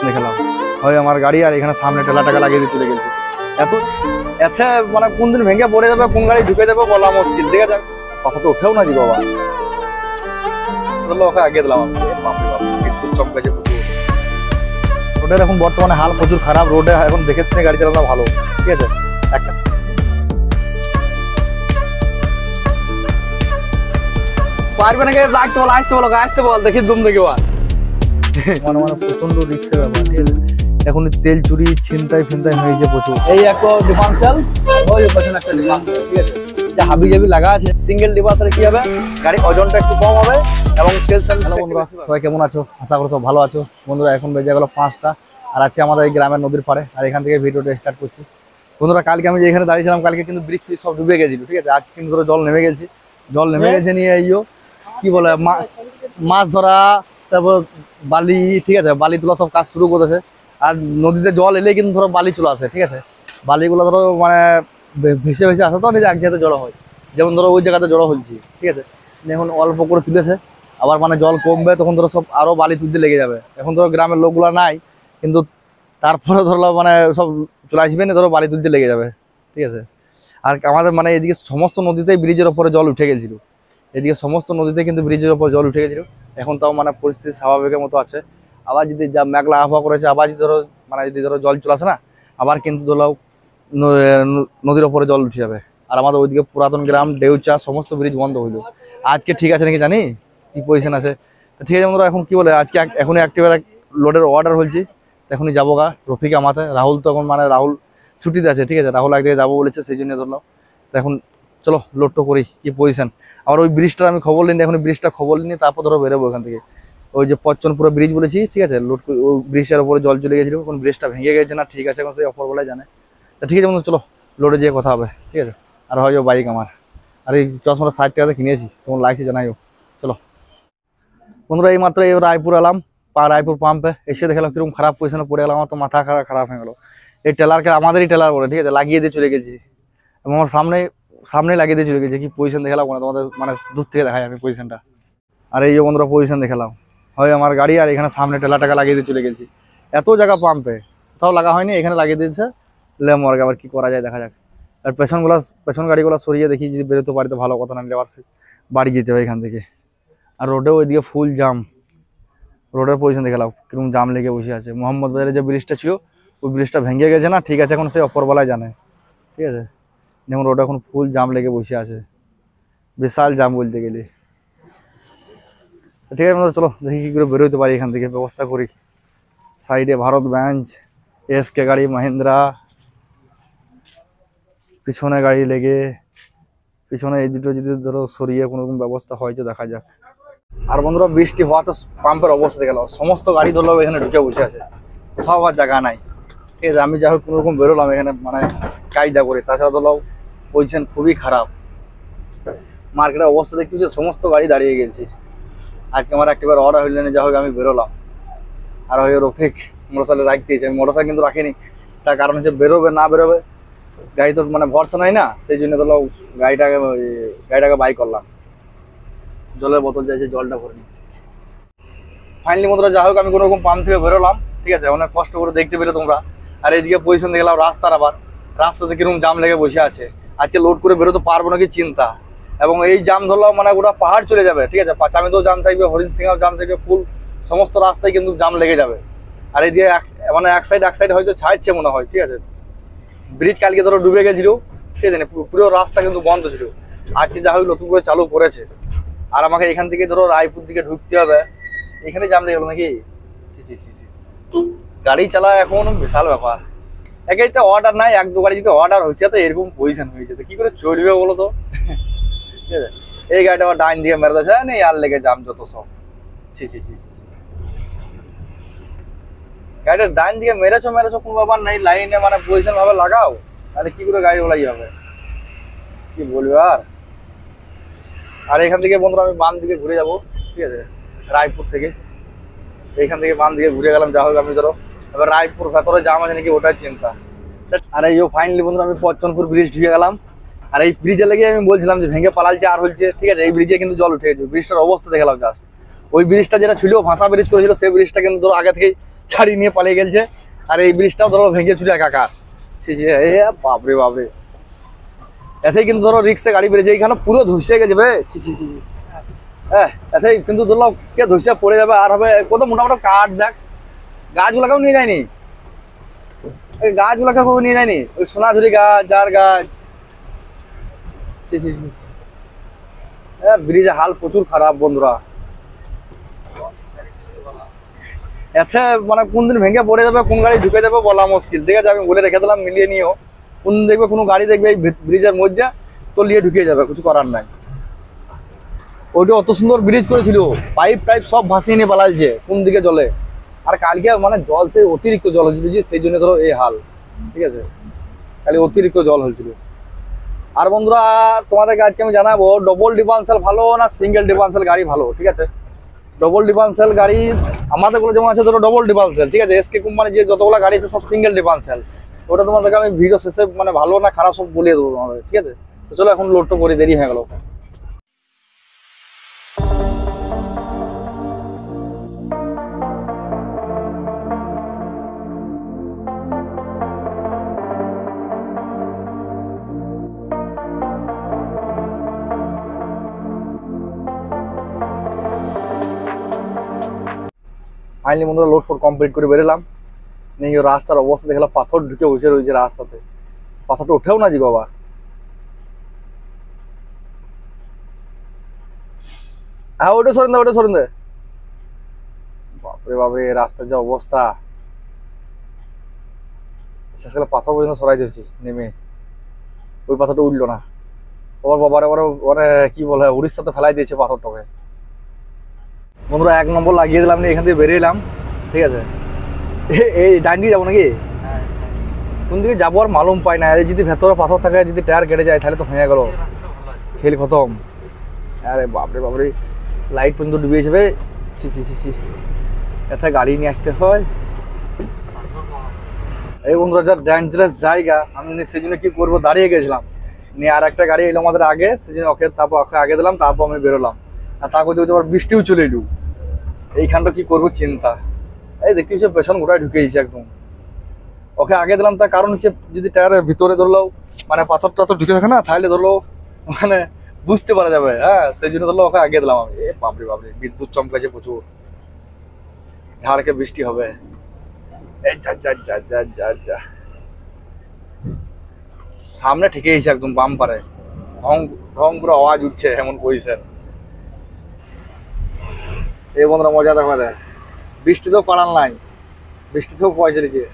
দেখালাম হয় আমার গাড়ি আর এখানে সামনে টেলা টাকা লাগিয়ে দিয়ে চলে গেছি। এত এতে মানে কোন দিন ভেঙে পড়ে যাবে, কোন গাড়ি ঢুকে যাবে বলা মুশকিল। ঠিক আছে, কথাটা উঠেও না জি বাবা, ওকে আগে দিলাম। বাপরে বাপ, একটু চমকেছে প্রচুর। রোডের এখন বর্তমানে হাল প্রচুর খারাপ। রোডে এখন দেখে শুনে গাড়ি চালানো ভালো। ঠিক আছে, একটা পারবে নাকি রাখতে বলো, আসতে বলো, আসতে বল, দেখি জুম দেখি মানে মানে প্রচন্ড রিক্সের ব্যাপার। ঠিক আছে, এখন তেল চুরি ছিনতাই ফিনতাই হয়েছে প্রচুর। এই একটা ডিফারেন্সিয়াল, ওই পেছনে একটা ডিফারেন্সিয়াল। ঠিক আছে, যে হাবি জাবি লাগা আছে, সিঙ্গেল ডিফারেন্সিয়ালে কি হবে, গাড়ির ওজনটা একটু কম হবে এবং তেল সার্ভিস। বন্ধুরা সবাই কেমন আছো? আশা করি সব ভালো আছো। বন্ধুরা এখন বেজে গেল 5টা আর আছি আমাদের এই গ্রামের নদীর পাড়ে, আর এখান থেকে ভিডিওটা স্টার্ট করছি। বন্ধুরা কালকে আমি যে এখানে দাঁড়িয়েছিলাম, কালকে কিন্তু ব্রিজ সব ডুবে গেছিল। ঠিক আছে, আজ কিন্তু ধরো জল নেমে গেছে। জল নেমে গেছে নিয়ে এইও কি বলে মাছ ধরা, তারপর বালি, ঠিক আছে, বালি তোলা সব কাজ শুরু করেছে। আর নদীতে জল এলে কিন্তু ধরো বালি চলে আসে। ঠিক আছে, বালিগুলো ধরো মানে ভেসে ভেসে আসে তো নিজে এক জায়গাতে জড়ো হয়। যেমন ধরো ওই জায়গাতে জড়ো হচ্ছে। ঠিক আছে, এখন অল্প করে তুলেছে, আবার মানে জল কমবে তখন ধরো সব আরো বালি তুলতে লেগে যাবে। এখন ধরো গ্রামের লোকগুলো নাই, কিন্তু তারপরে ধরো মানে সব চলে আসবে না, ধরো বালি তুলতে লেগে যাবে। ঠিক আছে, আর আমাদের মানে এদিকে সমস্ত নদীতেই ব্রিজের ওপরে জল উঠে গেছিল। এদিকে সমস্ত নদীতে কিন্তু ব্রিজের ওপর জল উঠে গেছিল। এখন তাও মানে পরিস্থিতি স্বাভাবিকের মতো আছে। আবার যদি যা মেঘলা আবহাওয়া করেছে, আবার যদি ধরো মানে যদি ধরো জল চলে আসে না, আবার কিন্তু ধরো নদীর ওপরে জল উঠে যাবে। আর আমাদের ওইদিকে পুরাতন গ্রাম ডেউচা সমস্ত ব্রিজ বন্ধ হইলো। আজকে ঠিক আছে নাকি জানি কি পজিশন আছে। ঠিক আছে বন্ধুরা, এখন কি বলে আজকে এখনই অ্যাক্টিভের লোডের অর্ডার হয়েছি, এখনই যাবো গা রফিক আমাতে। রাহুল তো এখন মানে রাহুল ছুটিতে আছে। ঠিক আছে, রাহুল একদিকে যাবো বলেছে, সেই জন্য ধরলাম। তো এখন চলো লোডটা করি, কি পজিশন। আর ওই ব্রিজটার আমি খবর নিই, এখন ব্রিজটা খবর নিই, তারপর ধরো বেরোবো এখান থেকে। ওই যে পচ্চনপুরা ব্রিজ বলেছি, ঠিক আছে, লোড ওই ব্রিজটার উপরে জল চলে গেছিলো, এখন ব্রিজটা ভেঙে গেছে না ঠিক আছে এখন সেই অপরবেলায় জানে। তা ঠিক আছে বন্ধু, চলো লোডে যেয়ে কথা হবে। ঠিক আছে, আর হয় বাইক আমার, আর এই চশমাটা 60 টাকাতে কিনেছি, তোমার লাগছে জানাইও। চলো বন্ধুরা, এই মাত্র এই রায়পুর এলাম, রায়পুর পাম্পে এসে দেখলাম কিরকম খারাপ পজিশনে পড়ে গেলাম। আমার তো মাথা খারাপ হয়ে গেলো। এই টেলারকে আমাদেরই টেলার বলে, ঠিক আছে, লাগিয়ে দিয়ে চলে গেছি এবং আমার সামনে লাগিয়ে দিয়ে চলে গেছে। কি পজিশন দেখালাম না তোমাদের, মানে দূর থেকে দেখাই আমি পজিশনটা। আর এই যে বন্ধুরা পজিশন দেখালাম হয় আমার গাড়ি, আর এখানে সামনে টেলা টাকা লাগিয়ে দিয়ে চলে গেছি। এত জায়গা পাম্পে কোথাও লাগা হয়নি, এখানে লাগিয়ে দিয়েছে। মর্গে আবার কি করা যায় দেখা যাক। আর পেছন গাড়িগুলো সরিয়ে দেখি, যদি বেরোতে পারি তো ভালো কথা, না আবার বাড়ি যেতে হবে এখান থেকে। আর রোডেও ওইদিকে ফুল জাম। রোডের পজিশন দেখালাম কিরকম জাম লেগে বসে আছে। মোহাম্মদ বাজারে যে ব্রিজটা ছিল, ওই ব্রিজটা ভেঙে গেছে না ঠিক আছে, এখন সে অপরবেলায় জানে। ঠিক আছে, যেমন রোড এখন ফুল জাম লেগে বসে আছে, বিশাল জাম বলতে গেলে। ঠিক আছে, চলো দেখি কি করে বেরোতে পারি এখান থেকে, ব্যবস্থা করি। সাইডে ভারত বেঞ্চ, এসকে গাড়ি, মাহিন্দ্রা, পিছনে গাড়ি লেগে, পিছনে এই দুটো যদি ধরো সরিয়ে কোনো রকম ব্যবস্থা হয় তো দেখা যাক। আর বন্ধুরা বৃষ্টি হওয়াতে পাম্পের অবস্থা গেল, সমস্ত গাড়ি ধরলাম এখানে ঢুকে বসে আছে, কোথাও আর জায়গা নাই। ঠিক আছে, আমি যা হোক কোনো রকম বেরোলাম এখানে মানে কায়দা করে, তাছাড়া ধরলাম পজিশন খুবই খারাপ। মার্কেটের অবস্থা দেখতে হচ্ছে, সমস্ত গাড়ি দাঁড়িয়ে গেছে। আজকে আমার একটিবার অর্ডার হইল না, যা হোক আমি বেরোলাম। আর হয়ে রফিক মোটরসাইকেল রাখতেছে, আমি মোটরসাইকেল কিন্তু রাখিনি, তার কারণ হচ্ছে বেরোবে না বেরোবে গাড়ি তো মানে ভরসা নাই না, সেই জন্য ধরো গাড়িটাকে বাই করলাম। জলের বোতল চাইছে, জলটা ভরে নি। ফাইনালি বন্ধুরা যা হোক আমি কোনো রকম পাম্প থেকে বেরোলাম। ঠিক আছে, অনেক কষ্ট করে দেখতে পেলে তোমরা। আর এইদিকে পজিশন দেখলাম রাস্তার, আবার রাস্তাতে কিরকম জাম লেগে বসে আছে। আজকে লোড করে বেরোতে পারবো নাকি চিন্তা। এবং এই জাম ধরলাম মানে গোটা পাহাড় চলে যাবে। ঠিক আছে, পাঁচামিতেও জাম থাকবে, হরিণ সিংহাও জাম থাকবে, ফুল সমস্ত রাস্তায় কিন্তু জাম লেগে যাবে। আর এইদিকে মানে এক সাইড হয়তো ছাড়ছে মনে হয়। ঠিক আছে, ব্রিজ কালকে ধরো ডুবে গেছিল। ঠিক আছে, পুরো রাস্তা কিন্তু বন্ধ ছিল। আজকে যা হোক নতুন করে চালু করেছে। আর আমাকে এখান থেকে ধরো রায়পুর দিকে ঢুকতে হবে, এখানে জাম লেগে গেলো নাকি। গাড়ি চালা এখন বিশাল ব্যাপার। একেইতে অর্ডার নাই, এক দু গাড়ি যদি অর্ডার হয়েছে তো এরকম পজিশন হয়েছে, তো কি করে চলবে বলো তো। ঠিক আছে, এই গাড়িটা আবার ডাইন দিকে মেরে দেয় না, আর লেগে জাম যত সব। গাড়িটা ডাইন দিকে মেরেছো কোনো ব্যাপার নাই, লাইনে মানে পজিশন ভাবে লাগাও, তাহলে কি করে গাড়ি ওলাই যাবে, কি বলবে। আর এখান থেকে বন্ধুরা আমি বাম দিকে ঘুরে যাবো। ঠিক আছে, রায়পুর থেকে এইখান থেকে বাম দিকে ঘুরে গেলাম। যা হোক আমি ধরো এবার রায়পুর ভেতরে জাম আছে নাকি ওটাই চিন্তা। আর এই ফাইনালি বন্ধুরা আমি পচ্চনপুর ব্রিজ ঢুকে গেলাম। আর এই ব্রিজে লেগে আমি বলছিলাম যে ভেঙে পালালছে আর হচ্ছে। ঠিক আছে, এই ব্রিজে কিন্তু জল উঠে গেছে। ব্রিজটার অবস্থা দেখলাম জাস্ট। ওই ব্রিজটা যেটা ছিল ভাষা ব্রিজ করেছিল, সেই ব্রিজটা কিন্তু ধরো আগে থেকেই ছাড়ি নিয়ে পালিয়ে গেছে। আর এই ব্রিজটাও ধরো ভেঙে চুরে একাকার। এ বাপরে বাপরে, এতেই কিন্তু ধরো রিক্সে গাড়ি বেড়েছে, এইখানে পুরো ধসে গেছে বে। হ্যাঁ, এতেই কিন্তু ধরো কে ধসে পড়ে যাবে আর হবে কত মোটামুটি কাঠ। দেখ গাছগুলাকেও নিয়ে যায়নি, ওই গাছগুলাকে নিয়ে যায়নি, ওই সোনাঝুরি গাছ, যার গাছ। ব্রিজের হাল প্রচুর খারাপ বন্ধুরা। এতে মানে কোন দিন ভেঙে পড়ে যাবে, কোন গাড়ি ঢুকে যাবে বলা মুশকিল। ঠিক আছে, আমি বলে রেখে দিলাম, মিলিয়ে নিও। কোন দিন দেখবে কোনো গাড়ি দেখবে এই ব্রিজের মধ্যে তো নিয়ে ঢুকে যাবে, কিছু করার নাই। ওইটা অত সুন্দর ব্রিজ করেছিল, পাইপ টাইপ সব ভাসিয়ে নিয়ে পালাইছে কোন দিকে জলে। আর কালকে মানে জল সে অতিরিক্ত জল হয়েছিল, সেই জন্য ধরো এই হাল। ঠিক আছে, খালি অতিরিক্ত জল হয়েছিল। আর বন্ধুরা তোমাদেরকে আজকে আমি জানাবো ডবল ডিফারেন্সিয়াল ভালো না সিঙ্গেল ডিফারেন্সিয়াল গাড়ি ভালো। ঠিক আছে, ডবল ডিফারেন্সিয়াল গাড়ি আমাদের গুলো যেমন আছে ধরো ডবল ডিফারেন্সিয়াল। ঠিক আছে, এসকে কোম্পানি যে যতগুলো গাড়ি আছে সব সিঙ্গেল ডিফারেন্সিয়াল। ওটা তোমাদেরকে আমি ভিডিও শেষে মানে ভালো না খারাপ সব বলিয়ে দেবো তোমাদের। ঠিক আছে, তো চলো এখন লোডটা করে, দেরি হয়ে গেল। ফাইনালি বন্ধুরা লোড ফোড কমপ্লিট করে বেরোলাম। নিয়ে রাস্তার অবস্থা দেখলাম, পাথর ঢুকে বসে রয়েছে রাস্তাতে। পাথরটা উঠেও না জি বাবা। হ্যাঁ ওটা সরেন দে, ওটা সরেন দে। বাপরে বাপরে, রাস্তার যা অবস্থা, বিশেষ করে পাথর পর্যন্ত সরাই দিয়েছি নেমে, ওই পাথরটা উঠলো না। ওর বাবার মানে কি বলে উড়িষ্যাতে ফেলাই দিয়েছে পাথরটাকে। বন্ধুরা 1 নম্বর লাগিয়ে দিলাম, নিয়ে এখান থেকে বেরিয়ে এলাম। ঠিক আছে, এই ডাইন দিকে যাবো নাকি কোন দিকে যাবো আর মালুম পাই না। যদি ভেতরে পাথর থাকে, যদি টায়ার কেটে যায় তাহলে তো হয়ে গেল, খেল খতম। আরে বাপরে বাপরে, লাইট পর্যন্ত ডুবে যাবে। ছি ছি ছি ছি, এতে গাড়ি নিয়ে আসতে হয়। এই বন্ধুরা যা ডেঞ্জারাস জায়গা, আমি সেই জন্য কি করবো দাঁড়িয়ে গেছিলাম। নিয়ে আর একটা গাড়ি এলো আমাদের আগে, সেই জন্য তারপর ওকে আগে দিলাম, তারপর আমি বেরোলাম। আর তা করতে আবার বৃষ্টিও চলে এলু। এইখানটা কি করবো চিন্তা। এই দেখতে পাচ্ছি পেছন গোটায় ঢুকেছি একদম। ওকে আগে দিলাম, তার কারণ হচ্ছে যদি টায়ারের ভিতরে ধরলো মানে পাথরটা তো ঢুকে থাকে না, তাহলে ধরলো মানে বুঝতে পারা যাবে। হ্যাঁ, সেই জন্য ধরলো ওকে আগে দিলাম আমি। এ বাপরে বাপরে, বিদ্যুৎ চমকাছে প্রচুর, ঝাড়কে বৃষ্টি হবে। এই যা যা যা যা যা যা, সামনে ঠেকে গেছে একদম বাম পারে, ঢং ঢং করে আওয়াজ উঠছে এমন পজিশন। এই বন্ধুরা মজা দেখা যায়, বৃষ্টিতেও পাড়ান নাই, বৃষ্টিতেও পয়সা রেখে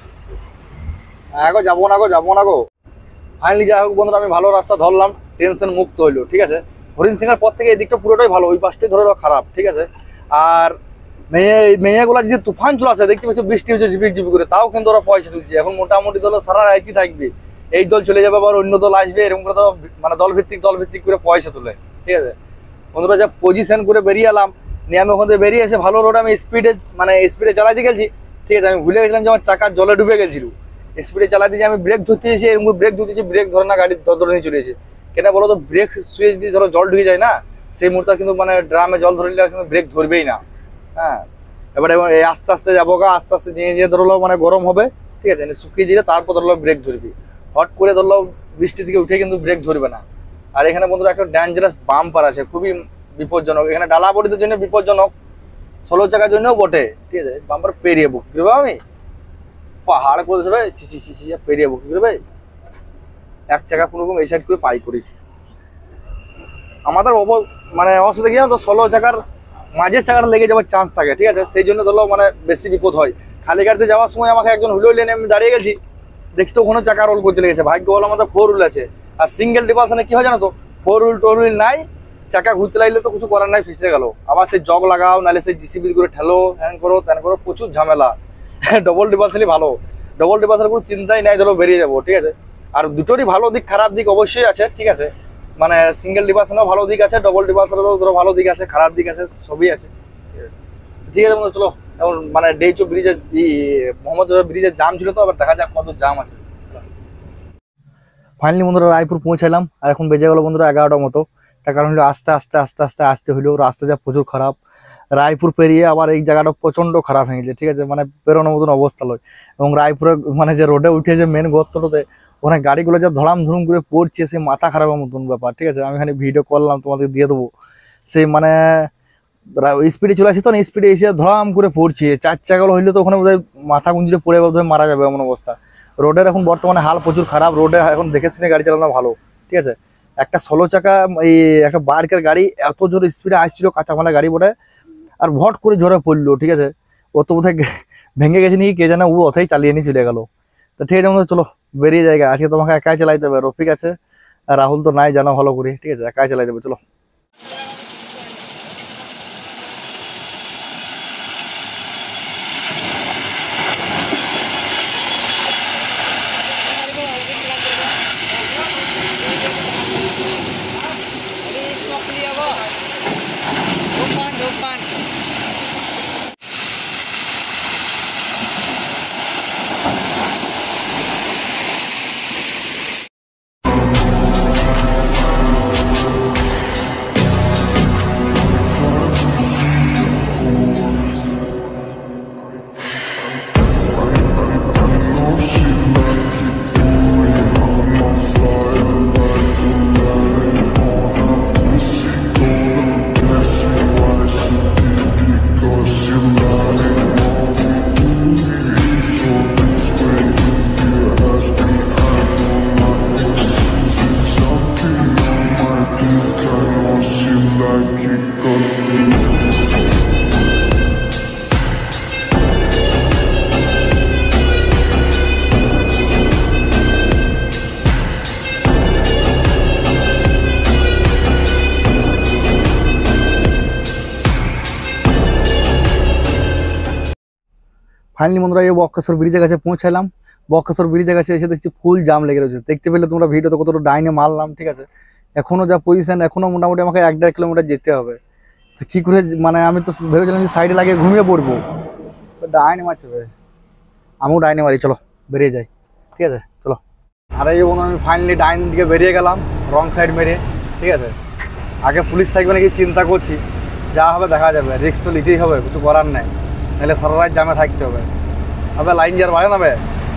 গো যাবো না গো, যাবো না গো। ফাইনালি যাই হোক বন্ধুরা, আমি ভালো রাস্তা ধরলাম, টেনশন মুক্ত হইলো। ঠিক আছে, হরিণ সিংহার পর থেকে এই দিকটা পুরোটাই ভালো, ওই পাশটাই ধরে খারাপ। ঠিক আছে, আর মেয়েগুলা যদি তুফান চলে আসে, দেখতে পাচ্ছি বৃষ্টি হচ্ছে ঝিপিক ঝিপি করে, তাও কিন্তু ওরা পয়সা তুলছে। এখন মোটামুটি দল সারা রাইতি থাকবে, এই দল চলে যাবে আবার অন্য দল আসবে, এরকম করে তো মানে দল ভিত্তিক করে পয়সা তুলে। ঠিক আছে বন্ধুরা, যা পজিশন করে বেরিয়ে এলাম। নিয়ে আমি ওখান থেকে বেরিয়ে এসে ভালো রোড আমি স্পিডে চালাতে গেছি। ঠিক আছে, আমি ভুলে গেছিলাম যে আমার চাকার জলে ডুবে গেছিল। স্পিডে চালাতে যে আমি ব্রেক ধরতে এসে এরকম ব্রেক ধরতেছি, ব্রেক ধরে না গাড়ি ধরে নিয়ে চলে এসে। কেন বলো তো, ব্রেক সুইচ দিয়ে ধরো জল ঢুকে যায় না, সেই মুহূর্তে কিন্তু মানে ড্রামে জল ধরে নিলে কিন্তু ব্রেক ধরবেই না। হ্যাঁ, এবার আস্তে আস্তে যাবো গা, আস্তে আস্তে নিয়ে ধরলো মানে গরম হবে। ঠিক আছে, শুকিয়ে দিলে তারপর ধরলো ব্রেক ধরবি। হট করে ধরলো বৃষ্টি থেকে উঠে কিন্তু ব্রেক ধরবে না। আর এখানে বন্ধুরা একটা ডেঞ্জারাস বাম্পার আছে, খুবই বিপজ্জনক। এখানে ডালা বডিদের জন্য বিপজ্জনক, 16 চাকার জন্যও বটে। ঠিক আছে, বাম্পার পেরিয়ে বুক করবে, আমি পাহাড় করে দেবে, পেরিয়ে বুক করবে। এক চাকা কোনো রকম এই সাইড করে পাই করি। আমাদের মানে অসুবিধা কি জানো তো, 16 চাকার মাঝের চাকাটা লেগে যাওয়ার চান্স থাকে। ঠিক আছে, সেই জন্য ধরো মানে বেশি বিপদ হয়। খালি গাড়িতে যাওয়ার সময় আমাকে একজন হুলো লেনে আমি দাঁড়িয়ে গেছি, দেখছি তো ওখানে চাকা রোল করতে লেগেছে। ভাগ্য হলো আমাদের 4 হুইল আছে। আর সিঙ্গেল ডিপালশনে কি হয় জানো তো, 4 হুইল 4 হুইল নাই, চাকা ঘুরতে লাগলে তো কিছু করার নাই, ফেসে গেল। আবার সেই জগ লাগাও, নাহলে সেই জিসিবি করে ঠেলো, হ্যান করো ত্যান করো, প্রচুর ঝামেলা। ডবল ডিপালশনই ভালো, ডবল ডিপালশনের কোনো চিন্তাই নাই, ধরো বেরিয়ে যাবো। ঠিক আছে, আর দুটোরই ভালো দিক খারাপ দিক অবশ্যই আছে। ঠিক আছে, মানে সিঙ্গেল ডিপালশনেও ভালো দিক আছে, ডবল ডিপালশনেরও ধরো ভালো দিক আছে, খারাপ দিক আছে, সবই আছে। ঠিক আছে বন্ধু, চলো এখন মানে ডেইচো ব্রিজের মোহাম্মদ ব্রিজের জাম ছিল, তো আবার দেখা যাক কত জাম আছে। ফাইনালি বন্ধুরা রায়পুর পৌঁছালাম, আর এখন বেজে গেল বন্ধুরা 11টার মতো। তার কারণ হলো আস্তে আস্তে আসতে হইলো, রাস্তা যা প্রচুর খারাপ। রায়পুর পেরিয়ে আবার এই জায়গাটা প্রচন্ড খারাপ হয়ে গেছে, ঠিক আছে, মানে বেরোনোর মতন অবস্থা লয়। এবং রায়পুরে মানে যে রোডে উঠে যে মেন গর্তটাতে ওখানে গাড়িগুলো যে ধড়াম ধুম করে পড়ছে, সে মাথা খারাপের মতন ব্যাপার, ঠিক আছে। আমি এখানে ভিডিও করলাম, তোমাদের দিয়ে দেবো। সেই মানে স্পিডে চলে আসি, তো স্পিডে এসে ধড়াম করে পড়ছে, 4 চাকাগুলো হইলে তো ওখানে বোধহয় মাথা গুঞ্জিয়ে পড়ে বোধহয় মারা যাবে এমন অবস্থা। রোডের এখন বর্তমানে হাল প্রচুর খারাপ, রোডে এখন দেখে শুনে গাড়ি চালানো ভালো, ঠিক আছে। একটা 16 চাকা এই একটা বাইকের গাড়ি এত জোরে স্পিডে আসছিল, কাঁচা মালা গাড়ি বটে, আর ভট করে জোরে পড়লো, ঠিক আছে। ও তো বোধহয় ভেঙে গেছে নাকি কে জানে, ও ওথাই চালিয়ে নিয়ে চলে গেল। তো ঠিক আছে বন্ধু, চলো বেরিয়ে জায়গা, আজকে তোমাকে একাই চালাইতে হবে, রফিক আছে আর রাহুল তো নাই, জানো ভালো করে, ঠিক আছে, একাই চালাইতে হবে, চলো। ফাইনালি বন্ধুরা এই বক্রেশ্বর ব্রিজের কাছে পৌঁছালাম। বক্রেশ্বর ব্রিজের কাছে এসে দেখছি ফুল জাম লেগে রয়েছে, দেখতে পেলে তোমরা ভিডিওতে কতটা ডাইনে মারলাম, ঠিক আছে। এখনো যা পজিশন, এখনো মোটামুটি আমাকে 1.5 কিলোমিটার যেতে হবে। তো কী করে, মানে আমি তো ভেবেছিলাম যে সাইডে লাগিয়ে ঘুমিয়ে পড়বো, ডাইনে মারছে, আমিও ডাইনে মারি, চলো বেরিয়ে যাই, ঠিক আছে, চলো। আর এই বন্ধু আমি ফাইনালি ডাইন দিকে বেরিয়ে গেলাম, রং সাইড মেরে, ঠিক আছে। আগে পুলিশ থাকবে নাকি চিন্তা করছি, যা হবে দেখা যাবে, রিস্ক তো নিতেই হবে, কিছু করার নেই, নাহলে সারা রাত জামে থাকতে হবে। আবে লাইন যার বাড়ে নাবে,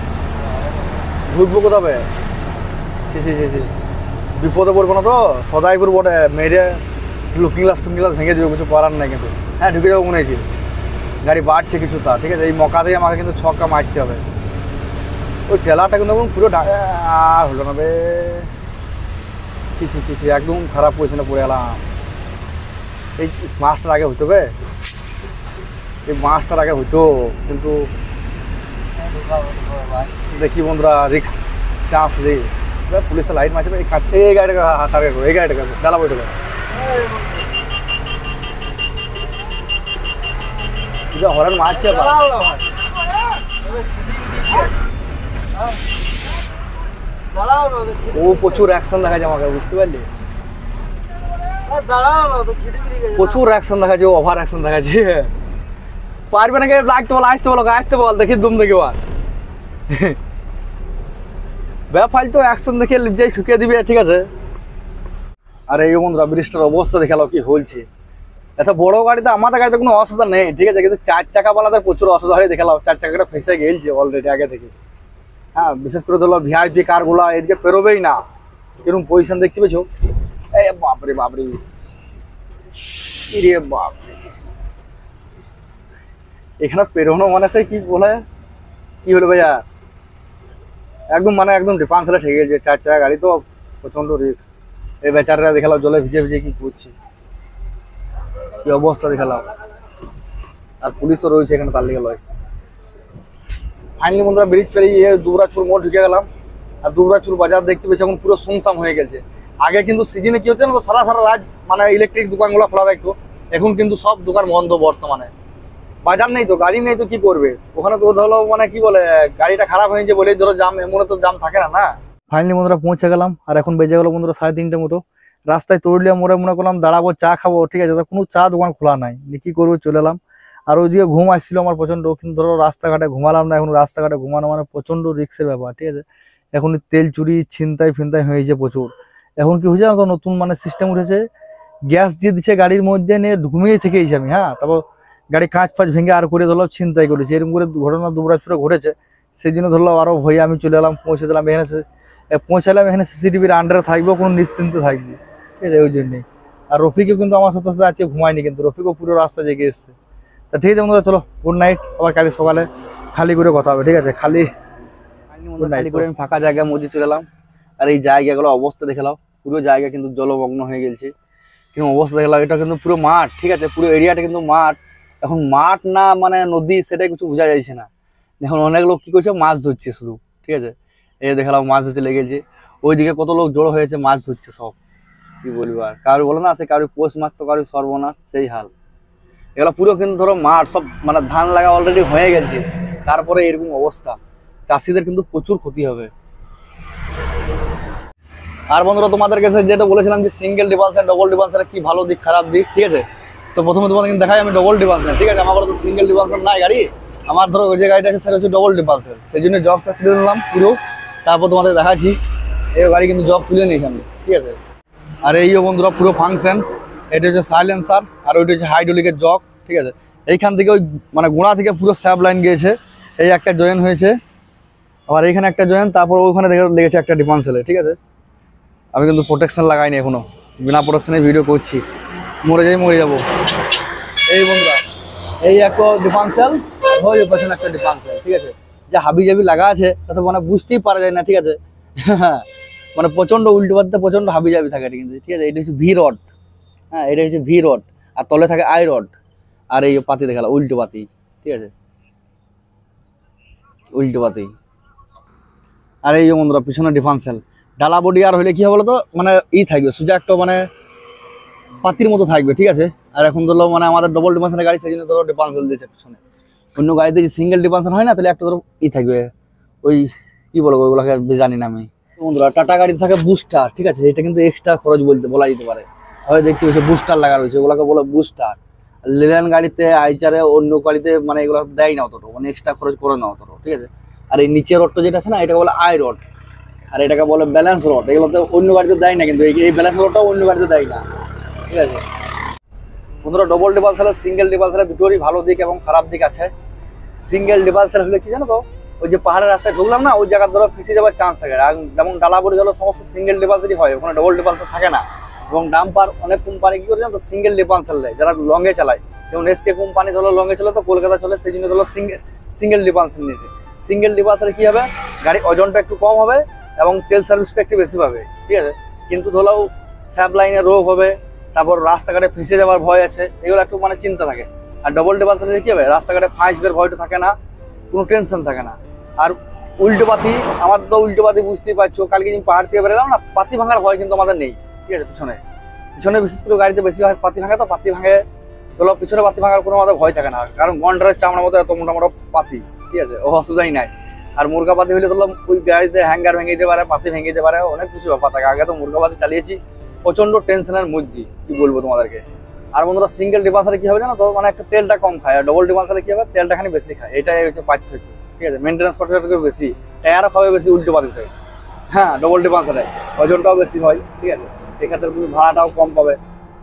ঢুকবো কোথাবে, ছি ছি ছি ছি, বিপদে পড়বো না তো, সদাই করবো ওটা মেরে লুকিং গ্লাস টুকিং গ্লাস ভেঙে দেবো, কিছু করার নেই কিন্তু। হ্যাঁ ঢুকে যাবো মনে হয়েছি, গাড়ি বাড়ছে কিছু তা, ঠিক আছে। এই মকাতেই আমাকে কিন্তু ছক্কা মারতে হবে। ওই ঠেলাটা কিন্তু পুরো হলো না বে, ছি ছি ছি ছি, একদম খারাপ পজিশনে পড়ে গেলাম। এই মাছটার আগে হইতো বে, এই মাছটার আগে হইতো, কিন্তু দেখি বন্ধুরা রিক্স চান্স দিই, পুলিশের লাইট মারছে, এই গাড়িটাকে টার্গেট করো, এই গাড়িটাকে ডালা বইটাকে হরেন মারছে, ও প্রচুর অ্যাকশন দেখা যায় আমাকে, বুঝতে পারলি, প্রচুর অ্যাকশন দেখা যায়, ওভার অ্যাকশন দেখা যায়। পারবে নাকি লাগতে বল, আসতে বলো, আসতে বল, দেখি দুম দেখি আর ব্যাপার তো অ্যাকশন দেখে লিপজাই ঠুকিয়ে দিবে, ঠিক আছে। আর এই বন্ধুরা ব্রিজটার অবস্থা দেখালো কি হয়েছে। এত বড় গাড়িতে, আমাদের গাড়িতে কোনো অসুবিধা নেই, ঠিক আছে, কিন্তু 4 চাকাওয়ালাদের প্রচুর অসুবিধা হয়ে দেখালাম, 4 চাকাটা ফেসে গেলছে অলরেডি আগে থেকে। হ্যাঁ বিশেষ করে ধরো ভিআইপি কারগুলা এদিকে পেরোবেই না, কিরকম পজিশন দেখতে পেয়েছো, এই বাপরে বাপরে, রে বাপরে, এখানে পেরোনো মানে সে কি বলে, কি হলো ভাইয়া, একদম মানে একদম ডিফান্সে ঠেকে গেছে, 4 চাকা গাড়ি তো প্রচন্ড রিস্ক। এই বেচারারা দেখালাম জলে ভিজে ভিজে কি করছে, কি অবস্থা দেখালাম, আর পুলিশও রয়েছে এখানে, তার লিগে লয়। ফাইনালি বন্ধুরা ব্রিজ পেরিয়ে দুবরাজপুর মোড় ঢুকে গেলাম। আর দুবরাজপুর বাজার দেখতে পেয়েছি এখন পুরো সুমসাম হয়ে গেছে। আগে কিন্তু সিজনে কি হচ্ছে না, তো সারা সারা রাত মানে ইলেকট্রিক দোকানগুলো খোলা রাখতো, এখন কিন্তু সব দোকান বন্ধ বর্তমানে। বাজার নেই তো, গাড়ি নেই তো কি করবে ওখানে, তো ধরো মানে কি বলে, গাড়িটা খারাপ হয়েছে বলেই ধরো জাম, এমন তো জাম থাকে না না। ফাইনালি বন্ধুরা পৌঁছে গেলাম, আর এখন বেজে গেল বন্ধুরা 3:30 মতো। রাস্তায় তরলিয়া মোড়ে মনে করলাম দাঁড়াবো, চা খাবো, ঠিক আছে, কোনো চা দোকান খোলা নাই, কি করবো, চলে এলাম। আর ওইদিকে ঘুম আসছিল আমার প্রচন্ড, কিন্তু ধরো রাস্তাঘাটে ঘুমালাম না, এখন রাস্তাঘাটে ঘুমানো মানে প্রচন্ড রিস্কের ব্যাপার, ঠিক আছে। এখন তেল চুরি ছিনতাই ফিনতাই হয়েছে প্রচুর। এখন কি হয়েছে না, তো নতুন মানে সিস্টেম উঠেছে গ্যাস দিয়ে দিচ্ছে গাড়ির মধ্যে, নিয়ে ঘুমিয়ে থেকেইছি আমি। হ্যাঁ, তারপর গাড়ি কাঁচ ফাঁচ ভেঙে আর করে ধরলাম ছিনতাই করেছে, এরকম করে ঘটনা দুবরাজপুরে ঘটেছে। সেই জন্য ধরলাম আরো ভয়ে আমি চলে এলাম, পৌঁছে দিলাম এখানে। পৌঁছালাম এখানে, সিসিটিভির আন্ডারে থাকবো, কোনো নিশ্চিন্তে থাকবি, ঠিক আছে, ওই জন্যই। আর রফিকও কিন্তু আমার সাথে সাথে আছে, ঘুমায়নি কিন্তু, রফিকও পুরো রাস্তা জেগে এসছে। তা ঠিক আছে বন্ধুরা, চলো গুড নাইট, আবার কাল সকালে খালি করে কথা হবে, ঠিক আছে। খালি করে আমি ফাঁকা জায়গায় মধ্যে চলে এলাম। আর এই জায়গাগুলো অবস্থা দেখলাম, পুরো জায়গা কিন্তু জলমগ্ন হয়ে গেছে। কিন্তু অবস্থা দেখলাম, এটা কিন্তু পুরো মাঠ, ঠিক আছে, পুরো এরিয়াটা কিন্তু মাঠ। এখন মাঠ না মানে নদী, সেটাই কিছু বোঝা যাচ্ছে না। এখন অনেক লোক কি করছে, মাছ ধরছে শুধু, ঠিক আছে। এই দেখলাম মাছ ধরতে লেগেছে, ওইদিকে কত লোক জড়ো হয়েছে, মাছ ধরছে সব। কি বলবো আর, কারোর বলো না, সে কারোর পৌষ মাছ তো কারোর সর্বনাশ, সেই হাল। এগুলো পুরো কিন্তু ধরো মাঠ সব, মানে ধান লাগা অলরেডি হয়ে গেছে, তারপরে এরকম অবস্থা, চাষিদের কিন্তু প্রচুর ক্ষতি হবে। আর বন্ধুরা, তোমাদের কাছে যেটা বলেছিলাম যে সিঙ্গেল ডিপালসার ডবল ডিপালসার কি ভালো দিক খারাপ দিক, ঠিক আছে। তো প্রথমে তোমাদের কিন্তু দেখাই আমি ডবল ডিপালসার, ঠিক আছে। আমার তো সিঙ্গেল ডিপালসার নাই গাড়ি, আমার ধরো ওই যে গাড়িটা আছে সেটা হচ্ছে ডবল ডিপালসার, সেই জন্য জবটা তুলে নিলাম পুরো। তারপর তোমাদের দেখাচ্ছি, এই গাড়ি কিন্তু জব তুলে নিয়েছি আমি, ঠিক আছে। আর এইও বন্ধুরা পুরো ফাংশন, এটা হচ্ছে সাইলেন্সার, আর ওইটা হচ্ছে হাইড্রোলিকের জগ, ঠিক আছে। এইখান থেকে ওই মানে গোড়া থেকে পুরো স্যাব লাইন গিয়েছে, এই একটা জয়েন হয়েছে, আবার এইখানে একটা জয়েন, তারপর ওইখানে লেগেছে একটা ডিপালসারে, ঠিক আছে। আমি কিন্তু প্রোটেকশন লাগাইনি এখনো, বিনা প্রোটেকশনে ভিডিও করছি, মরে যাবো। এই বন্ধুরা, এই একটা ডিফারেন্সিয়াল, ওই পেছনে একটা ডিফারেন্সিয়াল, ঠিক আছে। যে হাবি জাবি লাগা আছে তাতে মানে বুঝতেই পারা যায় না, ঠিক আছে। মানে প্রচন্ড উল্টো পাতে প্রচন্ড হাবি জাবি থাকে কিন্তু, ঠিক আছে। এটা হচ্ছে ভি রড, হ্যাঁ, এটা হচ্ছে ভি রড, আর তলে থাকে আই রড। আর এই পাতি দেখালো উল্টো পাতি, ঠিক আছে, উল্টো পাতি। আর এই বন্ধুরা পিছনে ডিফারেন্সিয়াল, ডালা বডি আর হলে কি হবে বলো তো, মানে থাকবে সোজা একটা মানে পাতির মতো থাকবে, ঠিক আছে। আর এখন ধরো মানে আমাদের ডবল ডিপালসারের গাড়ি, সেই জন্য ধরো ডিপালসার দিয়েছে পিছনে। অন্য গাড়িতে যে সিঙ্গেল ডিপালসার হয় না, তাহলে একটা ধরো থাকবে, ওই কি বলবো ওইগুলোকে জানি না আমি। বন্ধুরা টাটা গাড়িতে থাকে বুস্টার, ঠিক আছে, এটা কিন্তু এক্সট্রা খরচ বলা যেতে পারে, হয়তো দেখতে হচ্ছে বুস্টার লাগা রয়েছে, ওগুলোকে বলে বুস্টার। লেল্যান্ড গাড়িতে, আইচারে, অন্য গাড়িতে মানে এগুলো দেয় না অতটা, মানে এক্সট্রা খরচ করে না অতটা, ঠিক আছে। আর এই নিচের রডটা যেটা আছে না, এটাকে বলে আই রড, আর এটাকে বলে ব্যালেন্স রড। এগুলোতে অন্য গাড়িতে দেয় না, কিন্তু এই ব্যালেন্স রডটাও অন্য গাড়িতে দেয় না, ঠিক আছে। বন্ধুরা ডবল ডিপালসার সিঙ্গেল ডিপালসারের দুটোরই ভালো দিক এবং খারাপ দিক আছে। সিঙ্গেল ডিপালসার হলে কি জানো তো, ওই যে পাহাড়ের রাস্তায় ঢুকলাম না, ওই জায়গার ধরো ফেঁসে যাওয়ার চান্স থাকে। যেমন ডালা পড়ে গেলো সমস্ত সিঙ্গেল ডিপালসারই হয়, ওখানে ডবল ডিপালসার থাকে না। এবং ডাম্পার অনেক কোম্পানি কি করে জানো তো, সিঙ্গেল ডিপালসার দেয় যারা লংয়ে চালায়। যেমন এসকে কোম্পানি ধরো লংয়ে চলে, তো কলকাতা চলে, সেই জন্য ধরো সিঙ্গেল ডিপালসার নিয়েছে। সিঙ্গেল ডিপালসারে কি হবে, গাড়ির ওজনটা একটু কম হবে এবং তেল সার্ভিসটা একটু বেশি পাবে, ঠিক আছে। কিন্তু ধরো স্যাব লাইনে রোগ হবে, তারপর রাস্তাঘাটে ফেঁসে যাওয়ার ভয় আছে, এগুলো একটু মানে চিন্তা থাকে। আর ডবল ডিপালসারে কি হবে, রাস্তাঘাটে ফাঁসবের ভয়টা থাকে না, কোনো টেনশন থাকে না। আর উল্টো পাতি, আমার তো উল্টো পাতি বুঝতেই পারছো, কালকে আমি পাহাড় দিয়ে বেরোলাম না, পাতি ভাঙার ভয় কিন্তু আমাদের নেই, ঠিক আছে। পিছনে বিশেষ করে গাড়িতে বেশি পাতি ভাঙে, তো পাতি ভাঙে ধরো পিছনে পাতি ভাঙার কোনো আমাদের ভয় থাকে না, কারণ গন্ডারের চামড়ার মতো এত মোটামোটা পাতি, ঠিক আছে, ও অসুবিধাই নাই। আর মুরগা পাতি হলে ধরলাম ওই গাড়িতে হ্যাঙ্গার ভেঙে দিতে পারে, পাতি ভেঙে দিতে পারে, অনেক কিছু ব্যাপার থাকে। আগে তো মুরগা পাতি চালিয়েছি প্রচন্ড টেনশনের মধ্যে, কি বলবো তোমাদেরকে। আর বন্ধুরা সিঙ্গেল ডিপালসারে কি হবে জানো তো, মানে একটা তেলটা কম খায়, আর ডবল ডিপালসারে কি হবে, তেলটা খানি বেশি খায়, এটাই হচ্ছে পার্থক্য, ঠিক আছে। মেনটেন্যান্স খরচাটা বেশি, টায়ারও খাবে বেশি উল্টো পাতিতে। হ্যাঁ, ডবল ডিপালসারে ওজনটাও বেশি হয়, ঠিক আছে, এক্ষেত্রে তুমি ভাড়াটাও কম পাবে।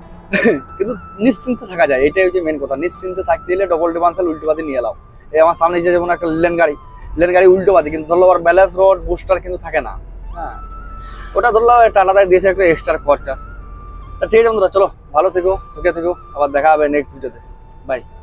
কিন্তু নিশ্চিন্তে থাকা যায়, এটাই হচ্ছে মেন কথা। নিশ্চিন্তে থাকতে গেলে ডবল ডিপালসার উল্টো পাতি নিয়ে এলাও। এই আমার সামনে যে যেমন একটা লেন গাড়ি উল্টো পাতি, কিন্তু ধরলো আবার ব্যালেন্স রোড বুস্টার কিন্তু থাকে না। হ্যাঁ, ওটা ধরলো টাটাটাই দিয়েছে একটা এক্সট্রা খরচা। ঠিক আছে বন্ধুরা, চলো ভালো থেকো, সুখে থেকো, আবার দেখা হবে নেক্সট ভিডিওতে, বাই।